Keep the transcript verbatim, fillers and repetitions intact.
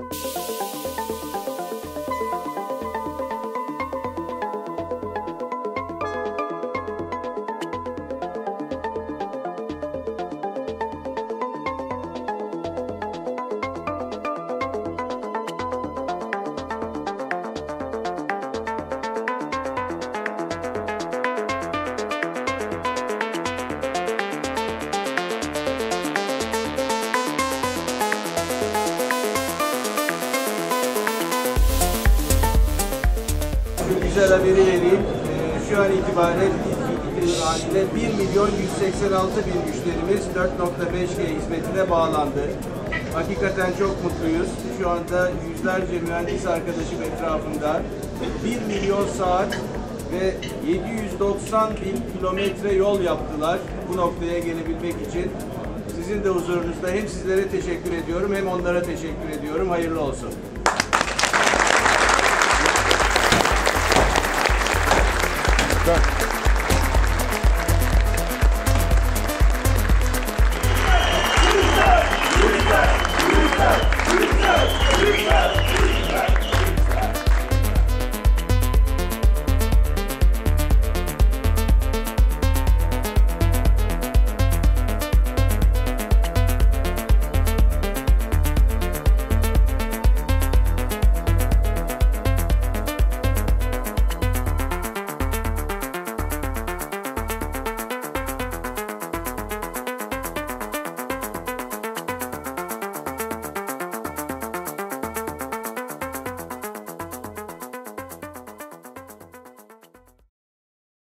Güzel haberi vereyim. Ee, şu an itibariyle bir milyon yüz seksen altı bin müşterimiz dört nokta beş G hizmetine bağlandı. Hakikaten çok mutluyuz. Şu anda yüzlerce mühendis arkadaşım etrafında bir milyon saat ve yedi yüz doksan bin kilometre yol yaptılar bu noktaya gelebilmek için. Sizin de huzurunuzda hem sizlere teşekkür ediyorum hem onlara teşekkür ediyorum. Hayırlı olsun. Dön.